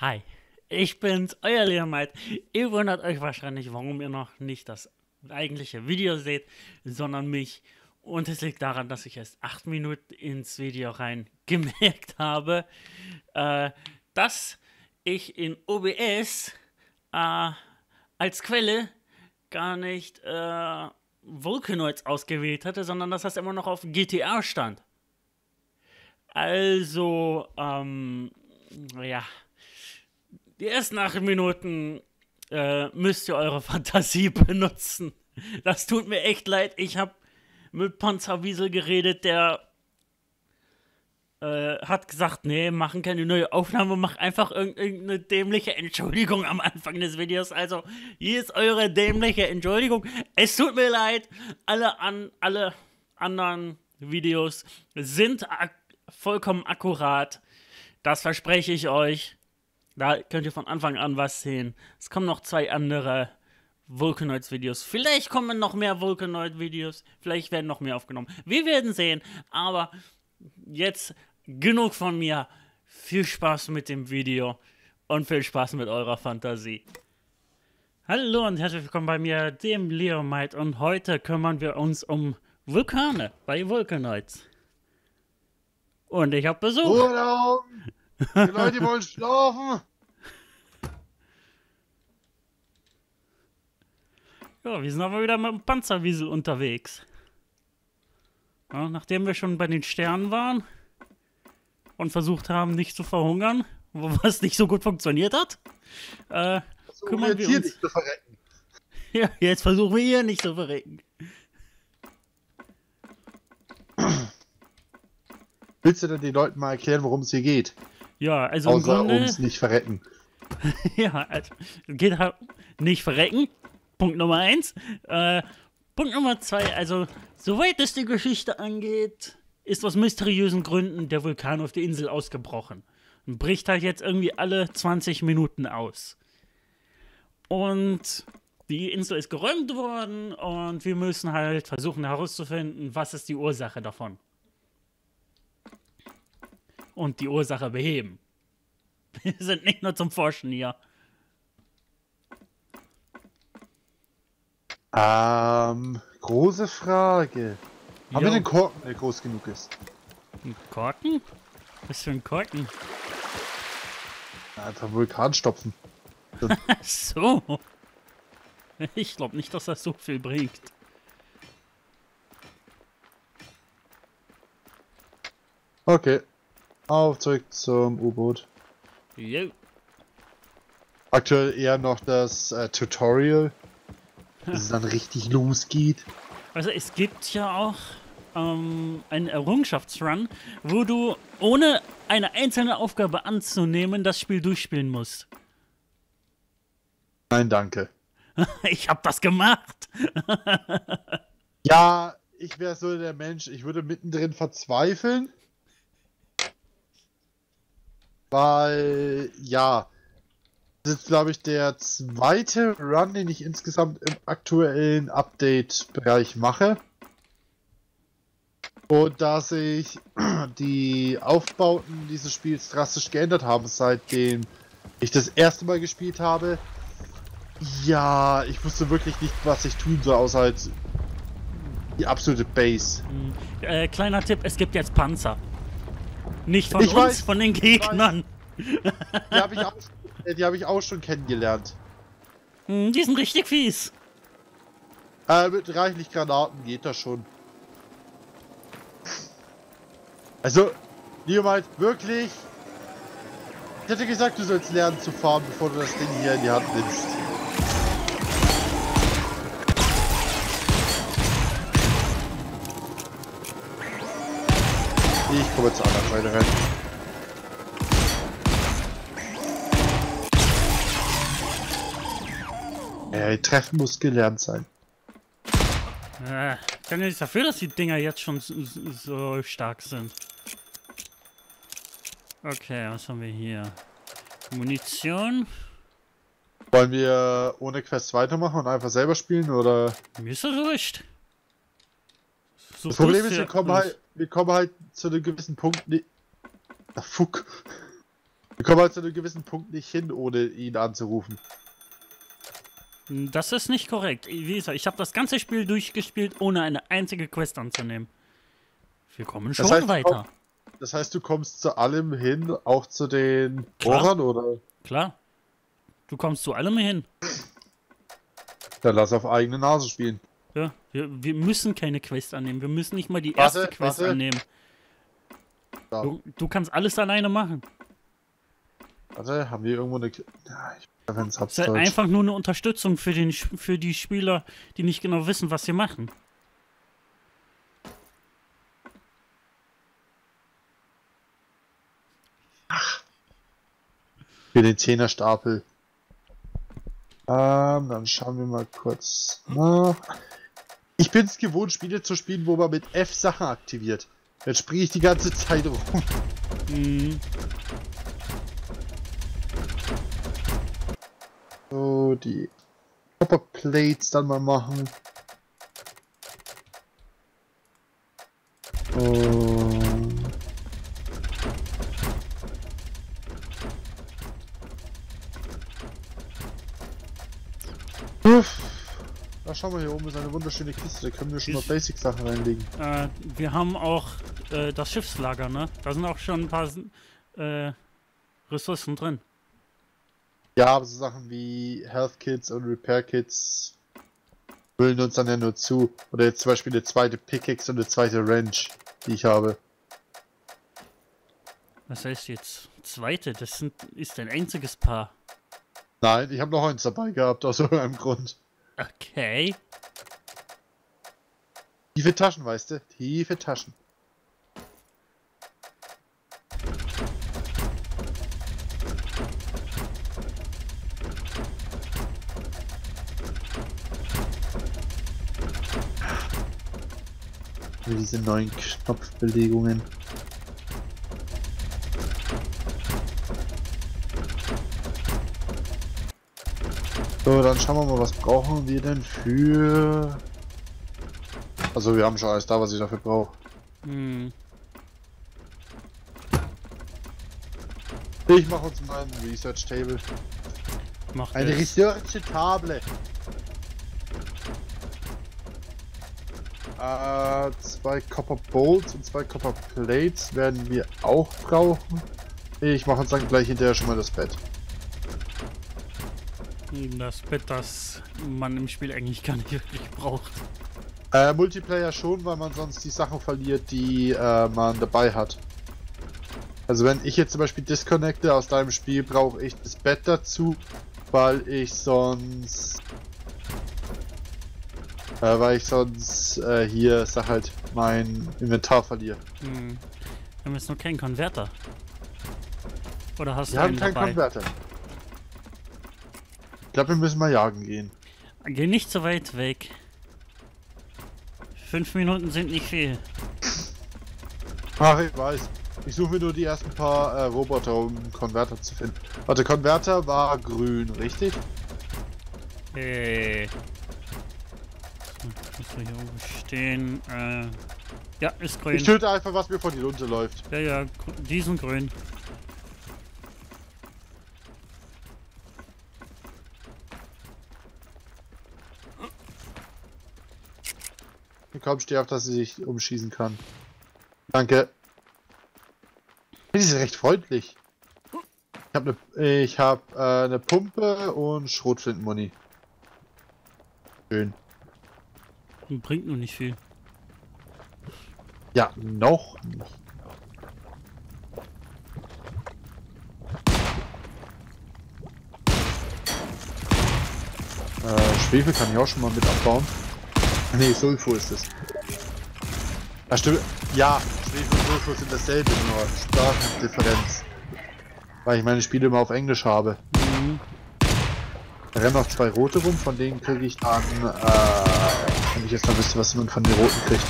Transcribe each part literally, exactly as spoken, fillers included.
Hi, ich bin's, euer Leomite. Ihr wundert euch wahrscheinlich, warum ihr noch nicht das eigentliche Video seht, sondern mich. Und es liegt daran, dass ich erst acht Minuten ins Video rein gemerkt habe, äh, dass ich in O B S äh, als Quelle gar nicht äh, Vulcanoids ausgewählt hatte, sondern dass das immer noch auf G T A stand. Also, ähm, ja, die ersten acht Minuten äh, müsst ihr eure Fantasie benutzen. Das tut mir echt leid. Ich habe mit Panzerwiesel geredet, der äh, hat gesagt, nee, machen keine neue Aufnahme, mach einfach irgendeine dämliche Entschuldigung am Anfang des Videos. Also, hier ist eure dämliche Entschuldigung. Es tut mir leid, alle, an, alle anderen Videos sind ak vollkommen akkurat. Das verspreche ich euch. Da könnt ihr von Anfang an was sehen. Es kommen noch zwei andere Vulcanoids-Videos. Vielleicht kommen noch mehr Vulcanoid-Videos. Vielleicht werden noch mehr aufgenommen. Wir werden sehen. Aber jetzt genug von mir. Viel Spaß mit dem Video. Und viel Spaß mit eurer Fantasie. Hallo und herzlich willkommen bei mir, dem Leomite. Und heute kümmern wir uns um Vulkane bei Vulcanoids. Und ich habe Besuch. Urlaub! Die Leute wollen schlafen! Ja, wir sind aber wieder mit dem Panzerwiesel unterwegs. Ja, nachdem wir schon bei den Sternen waren und versucht haben, nicht zu verhungern, was nicht so gut funktioniert hat, äh, so, kümmern wir hier uns... nicht zu verrecken. Ja, jetzt versuchen wir hier nicht zu verrecken. Willst du denn den Leuten mal erklären, worum es hier geht? Ja, also im Außer Grunde... ums nicht verrecken. Ja, also, geht halt nicht verrecken. Punkt Nummer eins. Äh, Punkt Nummer zwei, also, soweit es die Geschichte angeht, ist aus mysteriösen Gründen der Vulkan auf der Insel ausgebrochen. Und bricht halt jetzt irgendwie alle zwanzig Minuten aus. Und die Insel ist geräumt worden und wir müssen halt versuchen herauszufinden, was ist die Ursache davon. Und die Ursache beheben. Wir sind nicht nur zum Forschen hier. Ähm, große Frage. Haben wir Jo. den Korken, der groß genug ist? Ein Korken? Was für ein Korken? Einfach Vulkan stopfen. Ach so. Ich glaube nicht, dass das so viel bringt. Okay. Auf zurück zum U-Boot. Jo. Aktuell eher noch das äh, Tutorial, bis es dann richtig losgeht. Also es gibt ja auch ähm, einen Errungenschaftsrun, wo du ohne eine einzelne Aufgabe anzunehmen das Spiel durchspielen musst. Nein, danke. Ich hab das gemacht. Ja, ich wäre so der Mensch, ich würde mittendrin verzweifeln. Weil, ja, das ist, glaube ich, der zweite Run, den ich insgesamt im aktuellen Update-Bereich mache. Und da sich die Aufbauten dieses Spiels drastisch geändert haben, seitdem ich das erste Mal gespielt habe. Ja, ich wusste wirklich nicht, was ich tun soll, außer halt die absolute Base. Äh, kleiner Tipp, es gibt jetzt Panzer. Nicht von Ich uns, weiß, von den Gegnern. Die habe ich, auch- äh, die hab ich auch schon kennengelernt. Hm, die sind richtig fies. Äh, mit reichlich Granaten geht das schon. Also, Leomite, wirklich? Ich hätte gesagt, du sollst lernen zu fahren, bevor du das Ding hier in die Hand nimmst. Ich komme zur anderen Seite rein. Ey, Treffen muss gelernt sein. Äh, ich kann ja nichts dafür, dass die Dinger jetzt schon so, so stark sind. Okay, was haben wir hier? Munition. Wollen wir ohne Quest weitermachen und einfach selber spielen, oder? Mir ist das wurscht. So Das Problem tust ist, du wir kommen ja- halt, wir kommen halt zu einem gewissen Punkt. Ne, ah, fuck. Wir kommen halt zu einem gewissen Punkt nicht hin, ohne ihn anzurufen. Das ist nicht korrekt. Wie gesagt, ich habe das ganze Spiel durchgespielt, ohne eine einzige Quest anzunehmen. Wir kommen schon Das heißt, weiter. Komm, das heißt, du kommst zu allem hin, auch zu den Klar. Bohrern, oder? Klar. Du kommst zu allem hin. Dann lass auf eigene Nase spielen. Ja, wir, wir müssen keine Quest annehmen. Wir müssen nicht mal die Warte, erste Quest warte. annehmen. Da. Du, du kannst alles alleine machen. Warte, haben wir irgendwo eine... Ja, ich bin Es ist halt einfach nur eine Unterstützung für, den, für die Spieler, die nicht genau wissen, was sie machen. Für den Zehnerstapel. Ähm, dann schauen wir mal kurz nach. Ich bin es gewohnt, Spiele zu spielen, wo man mit F Sachen aktiviert. Jetzt springe ich die ganze Zeit rum. Mhm. So, die Copper Plates dann mal machen. Und Uff. Da schauen wir, hier oben ist eine wunderschöne Kiste, da können wir schon mal Ich- Basic-Sachen reinlegen. Äh, wir haben auch äh, das Schiffslager, ne? Da sind auch schon ein paar äh, Ressourcen drin. Ja, aber so Sachen wie Health Kits und Repair Kits füllen uns dann ja nur zu. Oder jetzt zum Beispiel eine zweite Pickaxe und eine zweite Wrench, die ich habe. Was heißt jetzt? Zweite, das sind, ist ein einziges Paar. Nein, ich habe noch eins dabei gehabt, aus irgendeinem Grund. Okay. Tiefe Taschen, weißt du? Tiefe Taschen. Wie diese neuen Knopfbelegungen. So, dann schauen wir mal, was brauchen wir denn für... Also wir haben schon alles da, was ich dafür brauche. Hm. Ich mache uns mal ein Research Table. Macht Eine es. Research Table. Äh, zwei Copper Bolts und zwei Copper Plates werden wir auch brauchen. Ich mache uns dann gleich hinterher schon mal das Bett. Das Bett, das man im Spiel eigentlich gar nicht wirklich braucht. Äh, Multiplayer schon, weil man sonst die Sachen verliert, die äh, man dabei hat. Also wenn ich jetzt zum Beispiel disconnecte aus deinem Spiel, brauche ich das Bett dazu, weil ich sonst... Äh, weil ich sonst äh, hier, sag halt, mein Inventar verliere. Hm. Wir haben jetzt noch keinen Konverter. Oder hast Wir du haben einen keinen dabei? Konverter. Ich glaube, wir müssen mal jagen gehen. Geh nicht so weit weg. Fünf Minuten sind nicht viel. Ach, ich weiß. Ich suche mir nur die ersten paar äh, Roboter, um einen Konverter zu finden. Warte, Konverter war grün, richtig? Hey. So, was wir hier oben stehen. Äh, ja, ist grün. Ich töte einfach, was mir von die Lunte läuft. Ja, ja, gr- die sind grün. Komm, steh auf, dass sie sich umschießen kann. Danke. Die ist recht freundlich. Ich habe eine ich hab, äh, eine Pumpe und Schrotflintenmuni. Schön. Bringt nur nicht viel. Ja, noch nicht. Äh, Schwefel kann ich auch schon mal mit abbauen. Nee, Sulfur ist es. Ah, stimmt. Ja, Schwefel und Sulfur sind dasselbe, nur Sprachendifferenz. Weil ich meine Spiele immer auf Englisch habe. Mhm. Da rennen noch zwei rote rum, von denen kriege ich dann, äh, wenn ich jetzt mal wüsste, was man von den roten kriegt.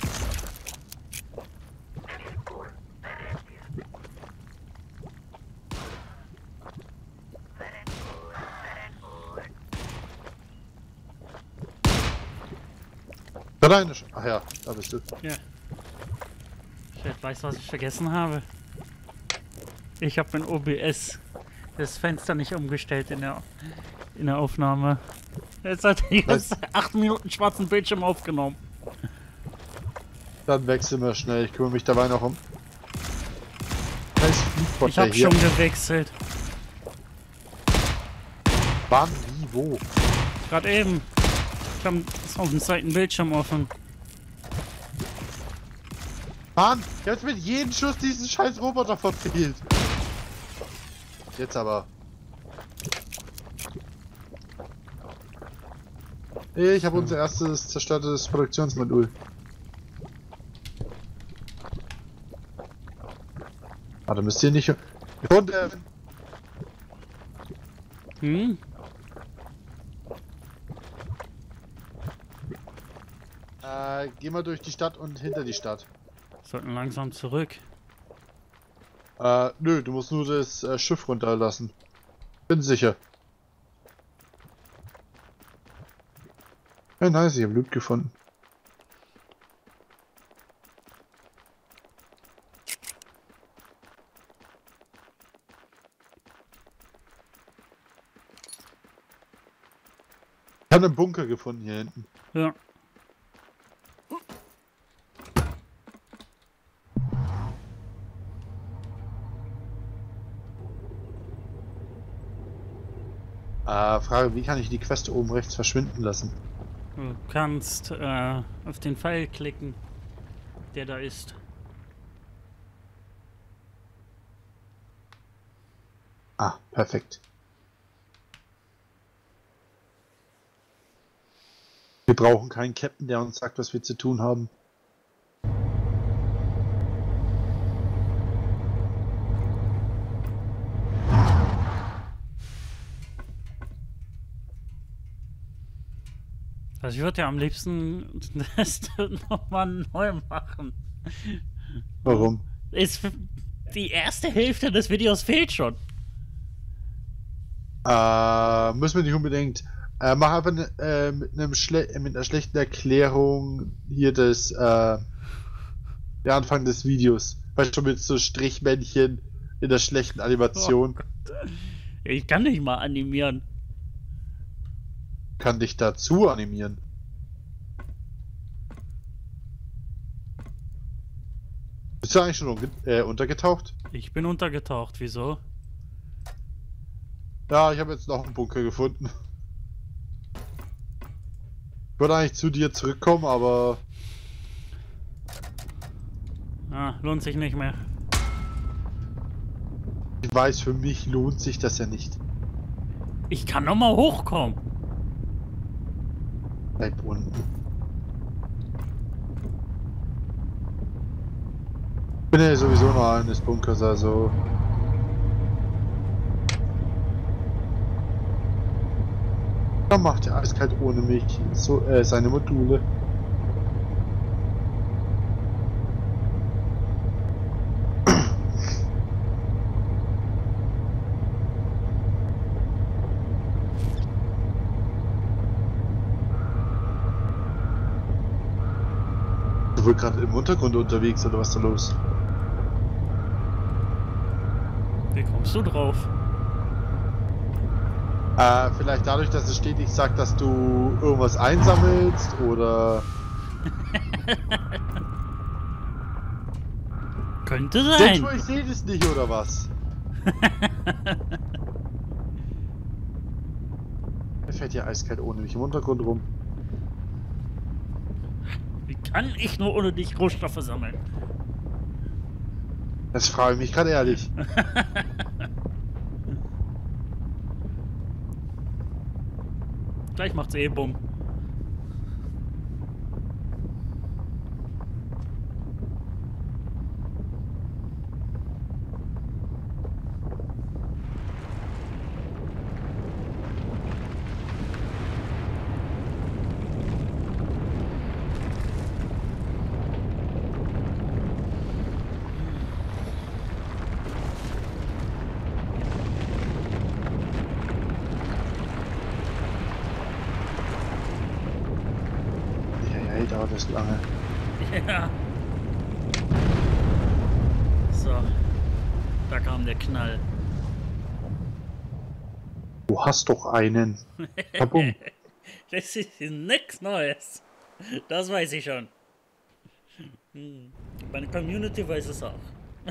Da rein. Ach ja, da bist du. Ja. Ich halt weiß, was ich vergessen habe. Ich habe in O B S das Fenster nicht umgestellt in der, in der Aufnahme. Jetzt hat er jetzt acht Minuten schwarzen Bildschirm aufgenommen. Dann wechseln wir schnell. Ich kümmere mich dabei noch um. Ich habe schon gewechselt. Wann? Wie? Wo? Gerade eben. Ich habe es auf dem zweiten Bildschirm offen. Mann, ich hab jetzt mit jedem Schuss diesen scheiß Roboter verfehlt. Jetzt aber. Ich habe unser erstes zerstörtes Produktionsmodul. Ah, da müsst ihr nicht... Und, äh, Hm? äh, geh mal durch die Stadt und hinter die Stadt. Sollten langsam zurück. Äh, nö, du musst nur das äh, Schiff runterlassen. Bin sicher. Ja, nice, ich habe Loot gefunden. Ich habe einen Bunker gefunden hier hinten. Ja. Äh, Frage, wie kann ich die Quest oben rechts verschwinden lassen? Du kannst äh, auf den Pfeil klicken, der da ist. Ah, perfekt. Wir brauchen keinen Captain, der uns sagt, was wir zu tun haben. Also ich würde ja am liebsten das nochmal neu machen. Warum? Ist die erste Hälfte des Videos fehlt schon. Äh, müssen wir nicht unbedingt. Äh, mach einfach ne, äh, mit, einem Schle mit einer schlechten Erklärung hier das, äh, der Anfang des Videos. Weißt du, mit so Strichmännchen in der schlechten Animation. Oh, ich kann nicht mal animieren. Kann dich dazu animieren. Bist du eigentlich schon äh, untergetaucht? Ich bin untergetaucht, wieso? Ja, ich habe jetzt noch einen Bunker gefunden. Ich würde eigentlich zu dir zurückkommen, aber... Ah, lohnt sich nicht mehr. Ich weiß, für mich lohnt sich das ja nicht. Ich kann noch mal hochkommen. Bleib unten. Ich bin ja sowieso noch eines Bunkers, also... Dann macht er eiskalt ohne mich so äh, seine Module. Du wohl gerade im Untergrund unterwegs oder was ist da los? Wie kommst du drauf? Äh, vielleicht dadurch, dass es steht, ich sag, dass du irgendwas einsammelst oder... Könnte Denkst sein. du, ich sehe das nicht oder was? Er fährt hier eiskalt ohne mich im Untergrund rum. Wie kann ich nur ohne dich Rohstoffe sammeln? Das frage ich mich gerade ehrlich. Gleich macht's eh Bumm. Hey, dauert das lange. Ja. So. Da kam der Knall. Du hast doch einen. Kabum. Das ist nix Neues. Das weiß ich schon. Hm. Meine Community weiß es auch.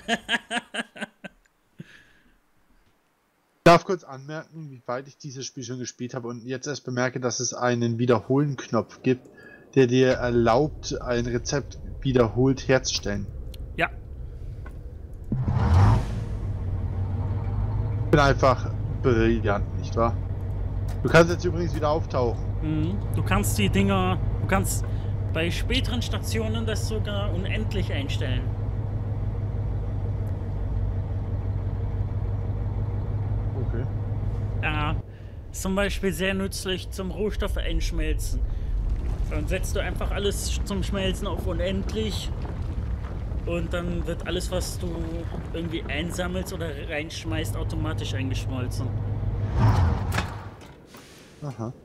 Ich darf kurz anmerken, wie weit ich dieses Spiel schon gespielt habe und jetzt erst bemerke, dass es einen Wiederholen-Knopf gibt, der dir erlaubt, ein Rezept wiederholt herzustellen. Ja. Ich bin einfach brillant, nicht wahr? Du kannst jetzt übrigens wieder auftauchen. Mhm. Du kannst die Dinger, du kannst bei späteren Stationen das sogar unendlich einstellen. Okay. Ja, ist zum Beispiel sehr nützlich zum Rohstoffe einschmelzen. Dann setzt du einfach alles zum Schmelzen auf unendlich und dann wird alles, was du irgendwie einsammelst oder reinschmeißt, automatisch eingeschmolzen. Aha.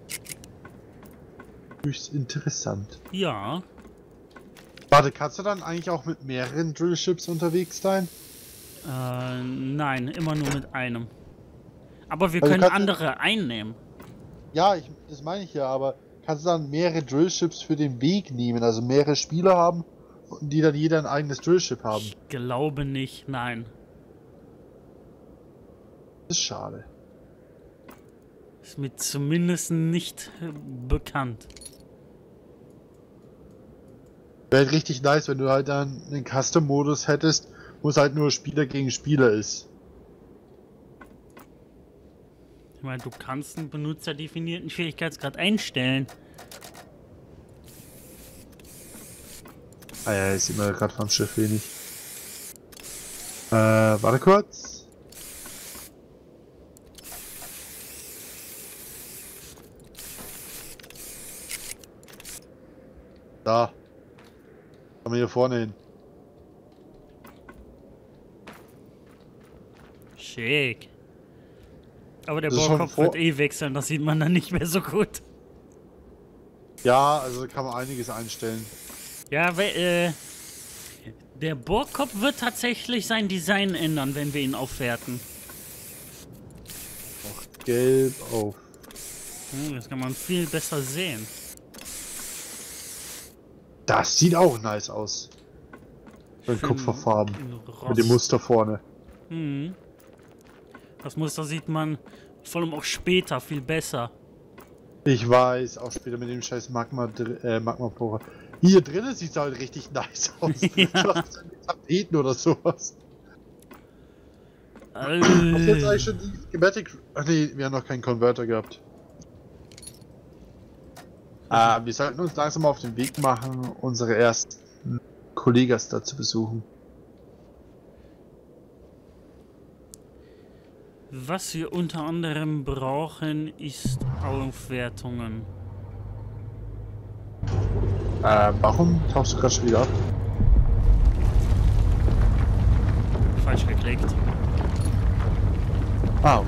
Höchst interessant. Ja. Warte, kannst du dann eigentlich auch mit mehreren Drillships unterwegs sein? Äh, nein, immer nur mit einem. Aber wir Also können kannst du- andere einnehmen. Ja, ich, das meine ich ja, aber kannst du dann mehrere Drillships für den Weg nehmen? Also mehrere Spieler haben, die dann jeder ein eigenes Drillship haben? Ich glaube nicht, nein. Das ist schade. Ist mir zumindest nicht äh, bekannt. Wäre halt richtig nice, wenn du halt dann einen Custom-Modus hättest, wo es halt nur Spieler gegen Spieler ist. Ich meine, du kannst einen benutzerdefinierten Schwierigkeitsgrad einstellen. Ah ja, jetzt sieht man gerade vom Schiff wenig. Äh, warte kurz. Da. Kommen wir hier vorne hin. Schick. Aber der Das ist schon Baukopf vor- wird eh wechseln, das sieht man dann nicht mehr so gut. Ja, also kann man einiges einstellen. Ja, we- äh, der Bohrkopf wird tatsächlich sein Design ändern, wenn wir ihn aufwerten. Auch gelb auf. Hm, das kann man viel besser sehen. Das sieht auch nice aus. So in Schön Kupferfarben. in Mit dem Rost. Muster vorne. Mhm. Das Muster sieht man vor allem auch später viel besser. Ich weiß, auch später mit dem scheiß Magma, dr- äh, Magma-Porer. Hier drinnen sieht es halt richtig nice aus. Ja. Tapeten oder sowas. Äh, Hast du jetzt eigentlich schon die Schematic... Ach nee, wir haben noch keinen Converter gehabt. Ah, wir sollten uns langsam auf den Weg machen, unsere ersten Kollegas da zu besuchen. Was wir unter anderem brauchen, ist Aufwertungen. Äh, warum tauchst du gerade schon wieder ab? Falsch geklickt. Ah, okay.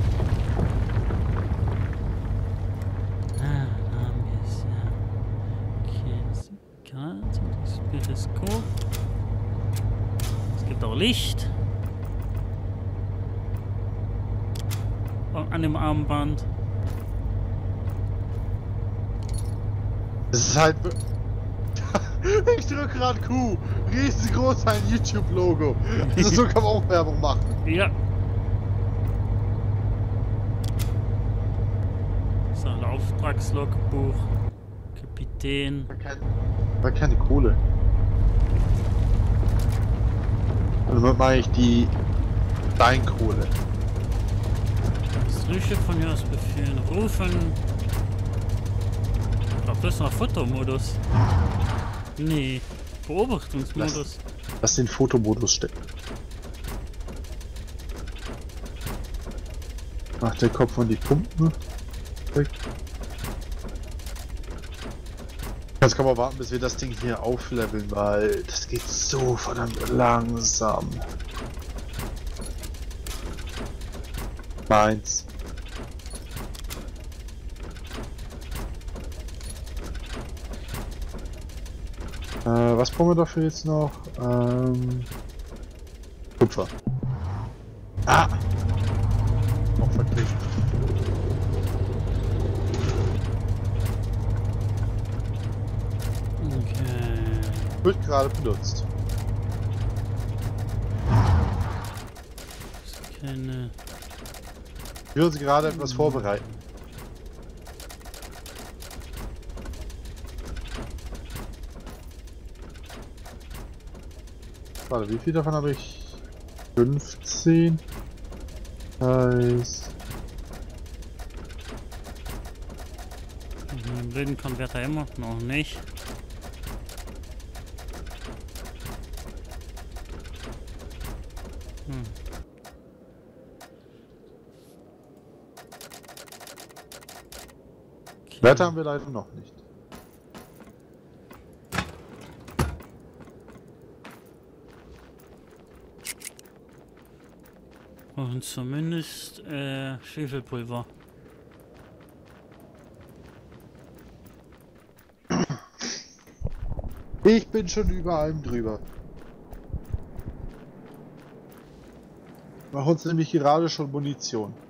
Ah, da haben wir es, ja. Okay, das Karte, das Periskop. Es gibt auch Licht. Und an dem Armband. Das ist halt... Ich drücke gerade Q. Riesengroß ein YouTube-Logo. Also so kann man auch Werbung machen. Ja. So, ein Auftragslogbuch. Kapitän. War, kein, war keine Kohle. Und damit meine ich die Steinkohle. Das Frühstück von mir aus befehlen. Rufen. Ich glaube, das ist noch Fotomodus. Nee. Beobachtungsmodus. Lass den Fotomodus stecken. Ach, der Kopf und die Pumpen. Weg. Jetzt kann man warten, bis wir das Ding hier aufleveln, weil das geht so verdammt langsam. Meins. Äh, was brauchen wir dafür jetzt noch? Ähm, Kupfer. Ah! Noch verklickt. Okay. Wird gerade benutzt. Keine. Ich würde sie gerade etwas vorbereiten. Warte, wie viel davon habe ich? fünfzehn. Heißt. Den blöden Konverter immer noch nicht. Hm. Okay. Werte haben wir leider noch nicht. Und zumindest äh, Schwefelpulver. Ich bin schon über allem drüber. Mach uns nämlich gerade schon Munition.